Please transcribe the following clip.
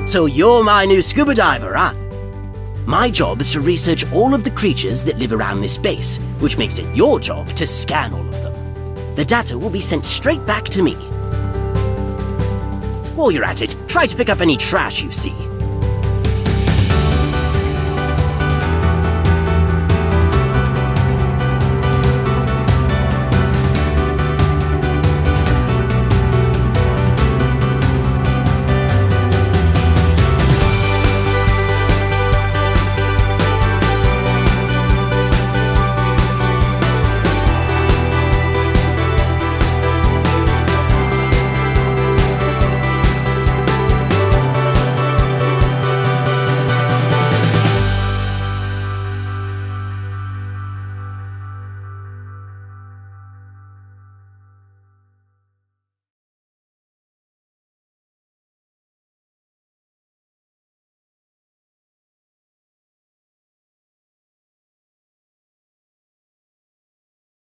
So you're my new scuba diver, huh? My job is to research all of the creatures that live around this base, which makes it your job to scan all of them. The data will be sent straight back to me. While you're at it, try to pick up any trash you see.